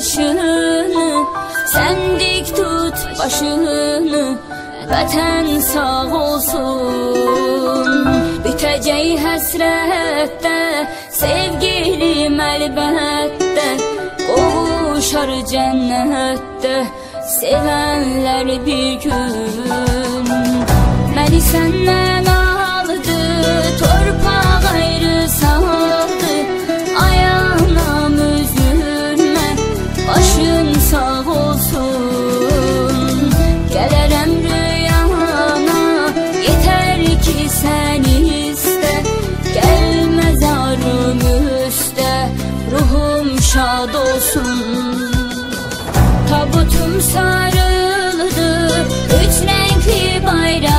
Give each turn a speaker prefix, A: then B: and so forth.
A: yaşını, sen dik tut başını, vətən sağ olsun. Bitəcək həsrətdə, sevgilim əlbəttə, qovuşar cənnətdə, sevənlər bir gün. Məni səndən aldı, torpaq ayrı saldı, ayağına üzülmə, başın sağ olsun. Gələrəm rüyana, yetər ki sən istə, gəl məzarım üstə, ruhum şad olsun. Tabutum sarıldı, üç renkli bayrak,